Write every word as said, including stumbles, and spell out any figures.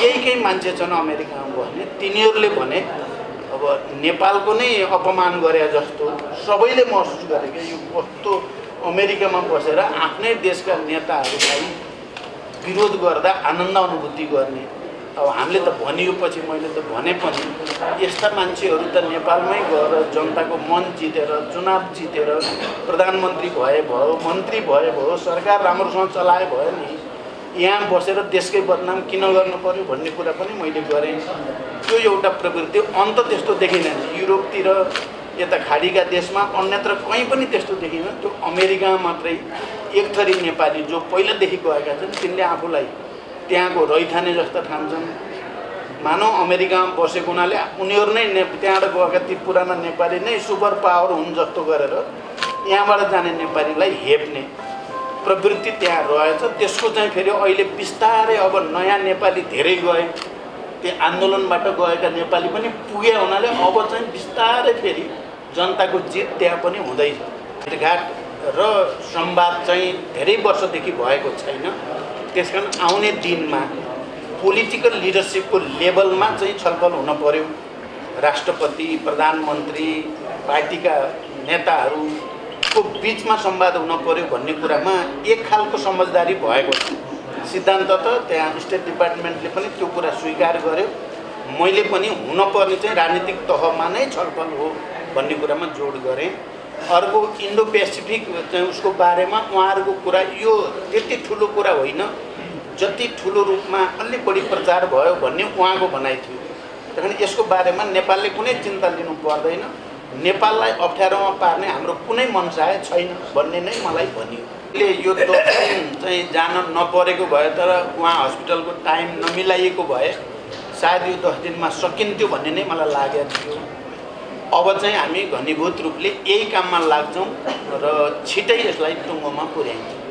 केही केही मान्छे छन् अमेरिकामा बस्ने, तिनीहरूले भने अब नेपालको नै अपमान गरे जस्तो सबैले महसुस गरे कि यो कस्तो अमेरिकामा बसेर आफ्नै देशका नेताहरूलाई विरोध गर्दा आनन्द अनुभूति गर्ने। अब हामीले त भनियोपछि मैले त भने पनि यस्ता मान्छेहरू त नेपालमै गएर जनताको मन जितेर चुनाव जितेर प्रधानमन्त्री भए भयो, मन्त्री भए भयो, सरकार राम्रोसँग चलाए भयो नि, यहाँ बसेर देशकै बदनाम किन गर्नु पर्यो भन्ने कुरा पनि मैले गरेँ। त्यो एउटा प्रवृत्ति अन्त त्यस्तो देखिँदैन युरोपतिर, यता खाडीका देशमा, अन्यत्र कहीँ पनि त्यस्तो देखिँदैन। त्यो अमेरिकामा मात्रै एक थरी नेपाली जो पहिलादेखि गएका छन् तिनले आफूलाई त्यहाँको रैथाने जस्तो ठान्छन्। मानव अमेरिकामा बसेको हुनाले उनीहरू नै ने त्यहाँबाट गएका ती पुराना नेपाली नै सुपर पावर हुन् जस्तो गरेर यहाँबाट जाने नेपालीलाई हेप्ने प्रवृत्ति त्यहाँ रहेछ। त्यसको चाहिँ फेरि अहिले बिस्तारै अब नयाँ नेपाली धेरै गए, त्यो आन्दोलनबाट गएका नेपाली पनि पुगे हुनाले अब चाहिँ बिस्तारै फेरि जनताको जित त्यहाँ पनि हुँदैछ। भेटघाट र संवाद चाहिँ धेरै वर्षदेखि भएको छैन। त्यसकारण आउने दिनमा पोलिटिकल लिडरसिपको लेभलमा चाहिँ छलफल हुन पर्यो। राष्ट्रपति, प्रधानमन्त्री, पार्टीका नेताहरूको बिचमा संवाद हुन पर्यो भन्ने कुरामा एक खालको समझदारी भएको छ। सिद्धान्त त त्यहाँ स्टेट डिपार्टमेन्टले पनि त्यो कुरा स्वीकार गर्यो। मैले पनि हुनपर्ने चाहिँ राजनीतिक तहमा नै छलफल हो भन्ने कुरामा जोड गरेँ। अर्को इन्डो पेसिफिक चाहिँ उसको बारेमा उहाँहरूको कुरा यो त्यति ठुलो कुरा होइन, जति ठुलो रूपमा अलि बढी प्रचार भयो भन्ने उहाँको भनाइ थियो। त्यस यसको बारेमा नेपालले कुनै चिन्ता लिनु पर्दैन, नेपाललाई अप्ठ्यारोमा पार्ने हाम्रो कुनै मनसाय छैन भन्ने नै मलाई भनियो। अहिले यो दस दिन चाहिँ जान नपरेको भए तर उहाँ हस्पिटलको टाइम नमिलाइएको भए सायद यो दस दिनमा सकिन्थ्यो भन्ने नै मलाई लागेको थियो। अब चाहिँ हामी घनीभूत रूपले यही काममा लाग्छौँ र छिटै यसलाई टुङ्गोमा पुर्याइन्छौँ।